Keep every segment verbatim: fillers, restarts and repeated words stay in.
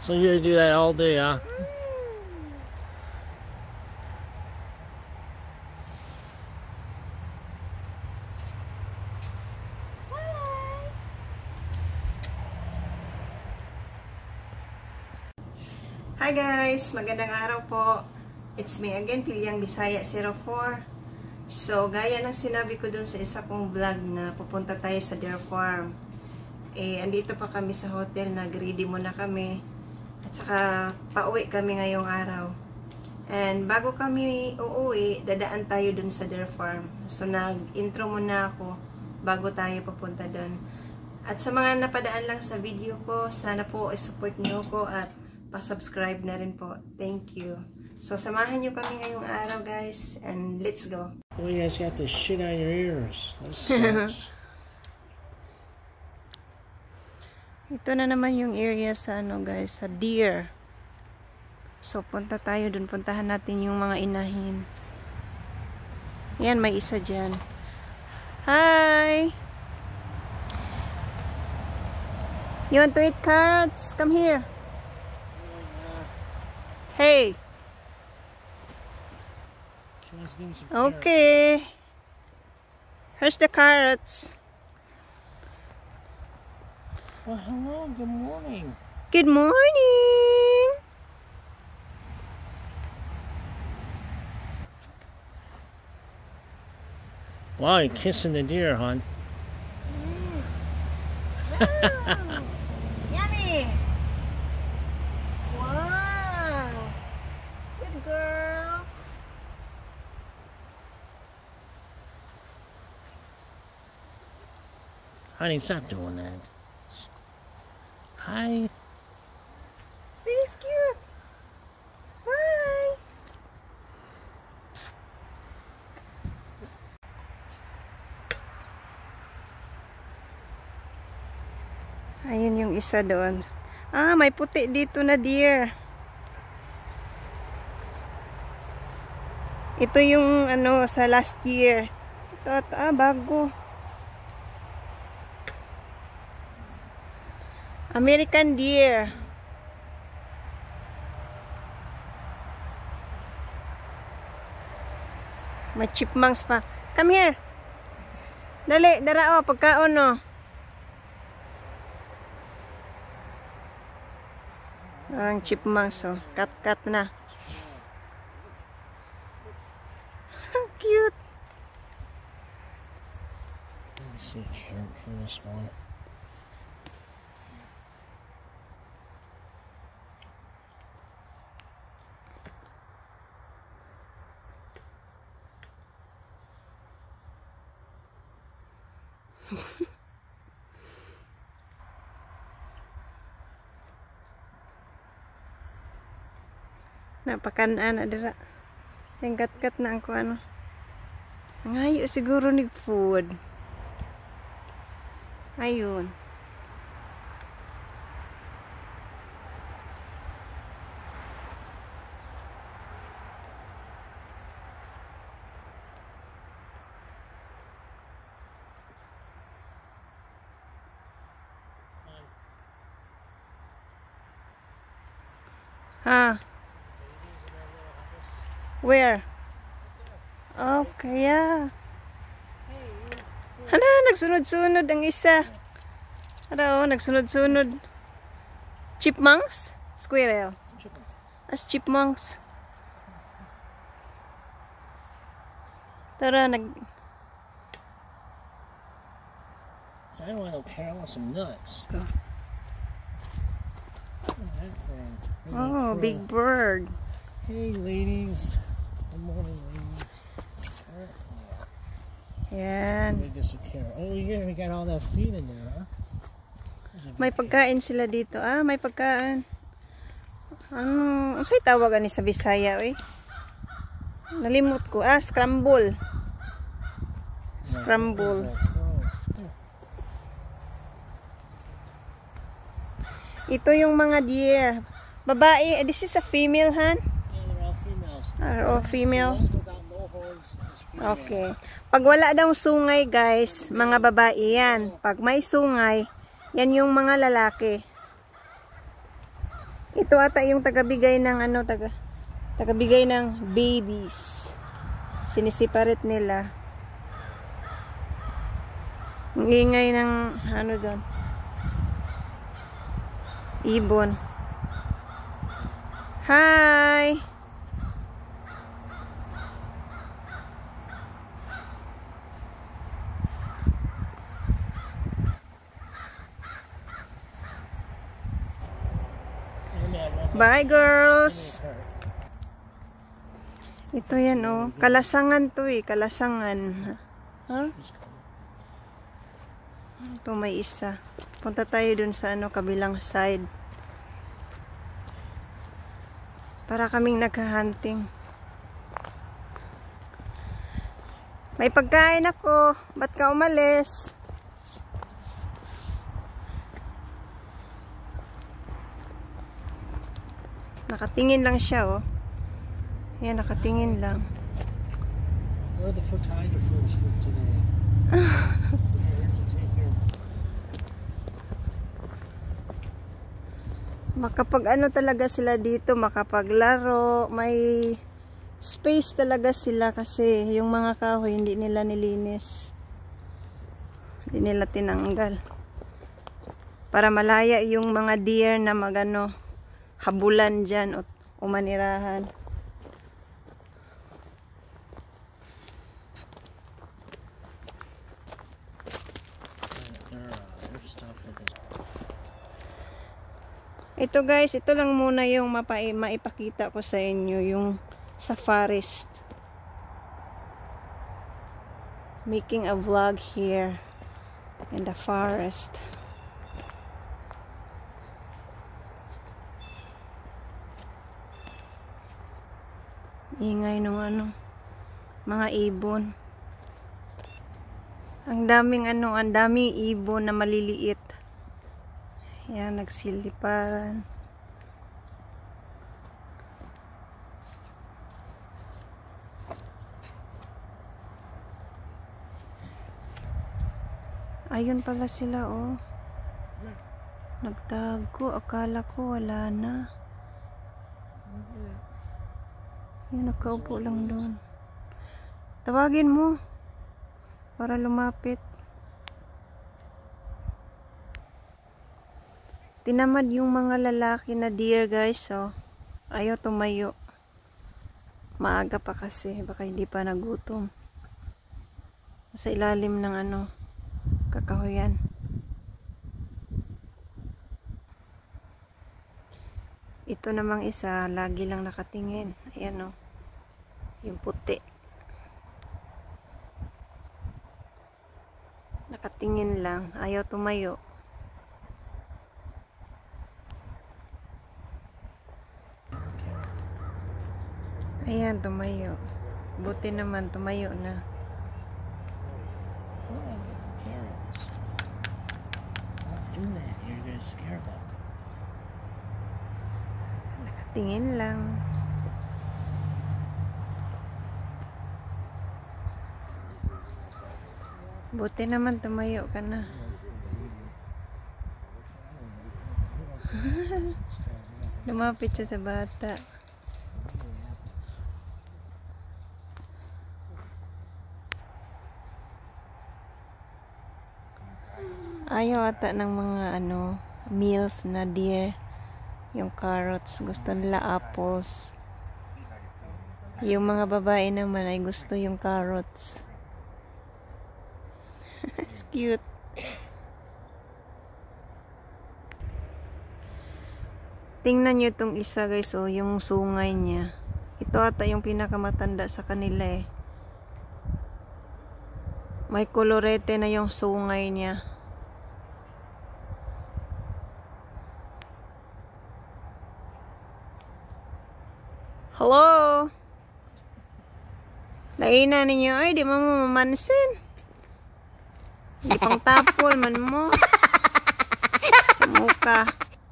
So you do that all day, huh? Hi guys! Magandang araw po. It's me again, Piliang Bisaya zero four. So, gaya ng sinabi ko dun sa isa kong vlog na pupunta tayo sa Deer Farm. Eh, andito pa kami sa hotel, nag-ready muna kami. At saka, pauwi kami ngayong araw. And bago kami uuwi, dadaan tayo dun sa Deer Farm. So, nag-intro muna ako bago tayo papunta dun. At sa mga napadaan lang sa video ko, sana po i-support nyo ko at pa-subscribe na rin po. Thank you. So, samahan nyo kami ngayong araw, guys. And let's go. Oh, you guys got this shit on your ears. That sucks. Ito na naman yung area sa ano, guys, sa deer. So, punta tayo dun. Puntahan natin yung mga inahin. Yan, may isa dyan. Hi! You want to eat carrots? Come here. Hey! Okay. Here's the carrots. Well, hello. Good morning. Good morning. Wow, you're kissing the deer, hon. Mm. Wow. Yummy. Wow. Good girl. Honey, stop doing that. Hi. See, it's cute. Bye. Ayun yung isa doon. Ah, may puti dito na deer. Ito yung ano sa last year. Ito, ito ah, bago. American deer. May chipmunks pa. Come here. Dali, dara o, pagkaon o. Parang chipmunks o. Cut-cut na. Cute. Let me see a carrot for this one. Napakanaan na dira. Singkat-kat na ako ano. Ngayo siguro ni food. Ayun. Ha? Where? Okay, yeah. Hala, nagsunod-sunod ang isa. Hala, oh, nagsunod-sunod. Chipmunks? Squirrel. As chipmunks. Tara, nag... So I want to pair with some nuts. Oh, Oh, oh big bird. Hey, ladies. Good morning, ladies. Yan. They disappear. Oh, yeah, we got all that feed in there, huh? May pagkain sila dito. Ah, may pagkain. Ano, ano sa'y tawagan ni sa Bisaya, eh? Nalimot ko. Ah, scramble. Scramble. Ito yung mga deer. Babae, this is a female, han? Are all female? Okay. Pag wala daw sungay, guys, mga babae yan. Pag may sungay, yan yung mga lalaki. Ito ata yung tagabigay ng ano, taga, tagabigay ng babies. Sinisiparate nila. Ang ingay ng ano doon. Ibon. Hi! Bye girls! Ito yan oh. Kalasangan to eh. Kalasangan. Huh? Ito may isa. Punta tayo dun sa ano, kabilang side. Para kaming nagha-hunting. May pagkain ako. Ba't ka umalis? Nakatingin lang siya, oh. Ayan, nakatingin lang. Where are the photographers for today? Makapag ano talaga sila dito, makapaglaro, may space talaga sila kasi yung mga kahoy hindi nila nilinis. Hindi nila tinanggal. Para malaya yung mga deer na magano habulan dyan o umanirahan. Ito guys, ito lang muna yung mapai maipakita ko sa inyo yung sa forest. Making a vlog here in the forest. Ingay nung ano, mga ibon. Ang daming ano, ang daming ibon na maliliit. Yan, nagsiliparan. Ayun pala sila, oh. Nagtago, akala ko wala na. Yung nakaupo lang doon. Tawagin mo para lumapit. Tinamad yung mga lalaki na deer guys, oh. Ayaw tumayo. Maaga pa kasi, baka hindi pa nagutom. Sa ilalim ng ano, kakahuyan. Ito namang isa, lagi lang nakatingin. Ayan, oh. Yung puti. Nakatingin lang. Ayaw tumayo. Ayan, tumayo. Buti naman, tumayo na. Do that. You're gonna scare them. Tingin lang. Buti naman tumayo ka na. Lumapit siya sa bata. Ayaw ata ng mga ano meals na deer. Yung carrots, gusto nila apples. Yung mga babae naman ay gusto yung carrots. It's cute. Tingnan nyo itong isa guys, oh, yung sungay niya. Ito ata yung pinakamatanda sa kanila eh. May kolorete na yung sungay niya. Hello? Laina ninyo, ay di mo mamansin. Di pang tapol man mo. Sa muka.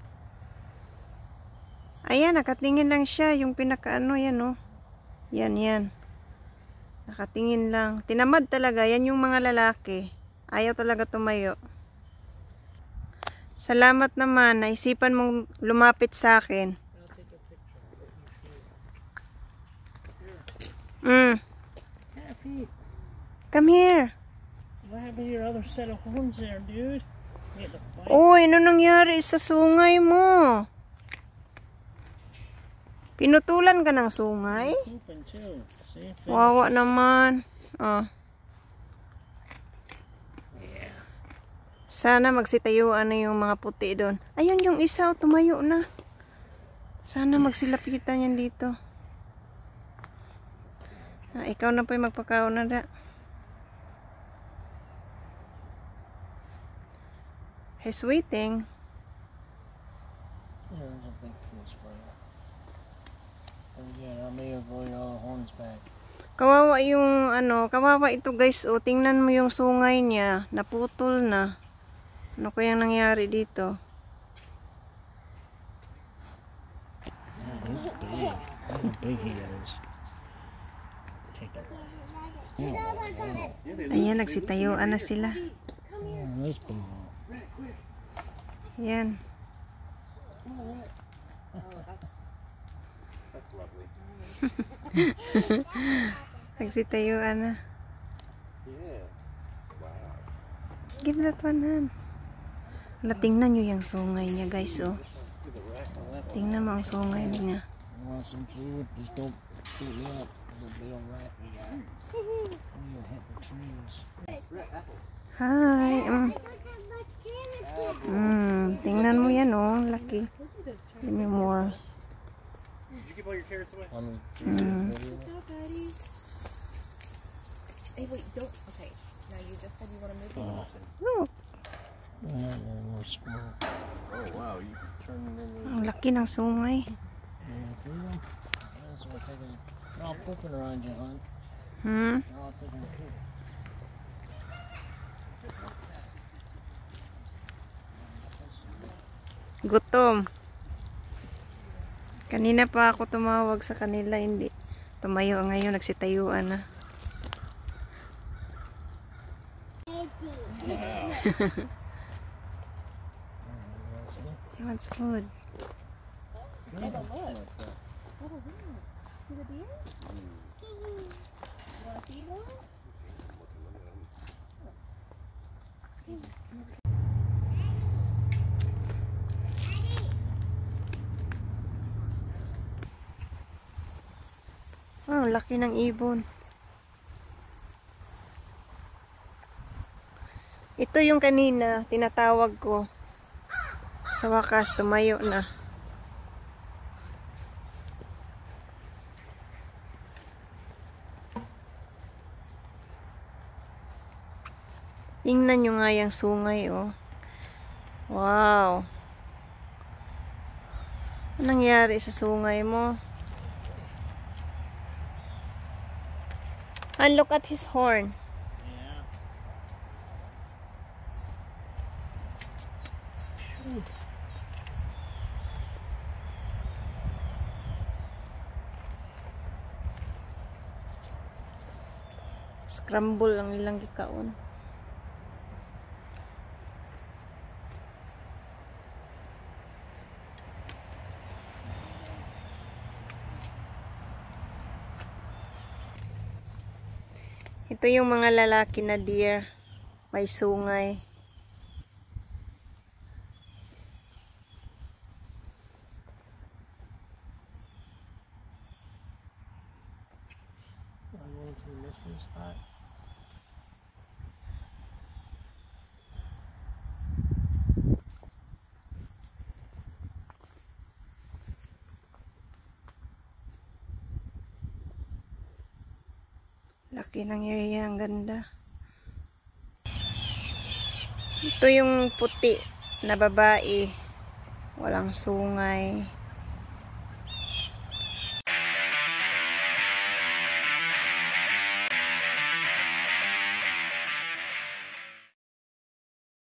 Ayan, nakatingin lang siya. Yung pinakaano yan, oh. Yan, yan. Nakatingin lang. Tinamad talaga. Yan yung mga lalaki. Ayaw talaga tumayo. Salamat naman. Naisipan mong lumapit sa akin. I'll take a picture of what you feel. Mm. Half feet. Come here. What happened to your other set of horns there, dude? You had to fight. Uy, ano nangyari sa sungay mo? Pinutulan ka ng sungay? Pooping too. See? Finish. Wawa naman. Oh. Yeah. Sana magsitayuan na yung mga puti doon. Ayun yung isa, oh, tumayo na. Sana magsilapitan yan dito. Ah, ikaw na po yung magpakaon na da. He's waiting. Yeah, there's a big piece for you. Again, I'll make you grow your horns back. Kawawa yung ano, kawawa ito guys. O, tingnan mo yung sungay niya. Naputol na. Ano kayang nangyari dito? Yeah, he's big. Look how big he is. Take that. Ayan, nagsitayuan na sila. Yeah, that's big. Ayan. Nagsitayuan na. Give that one, Han. Wala, tingnan nyo yung sungay niya, guys, oh. Tingnan mo ang sungay niya. You want some food? Just don't beat me up. Don't be all rat me out. You'll hit the trees. Hi. Mm. Mm, tingnan mo yan, oh. Laki. Give me more. Did you give all your carrots away? I'm Mm. Hey, wait, don't. Okay. Now you just said you want to move Oh. it. Look. Yeah, yeah, more squirrel. Oh wow, you turned it into. Ang laki ng sungay. Yeah, feed them. That's what they're taking. They're all pooping around you, hon. Hmm? They're all taking a poop. Gutom. Kanina pa ako tumawag sa kanila, hindi. Tumayo ngayon, nagsitayuan na. He wants food. Take a look. Oh, wow. See the deer? You want to feed one? Oh, laki ng ibon. Ito yung kanina, tinatawag ko. Sa wakas, tumayo na. Tingnan nyo nga yung sungay, oh. Wow. Anong nangyari sa sungay mo? And look at his horn. Yeah. Scramble ang ilang gikaon. Ito yung mga lalaki na deer. May sungay. I'm going to the mystery spot. Laki ng area, ang ganda. Ito yung puti na babae. Walang sungay.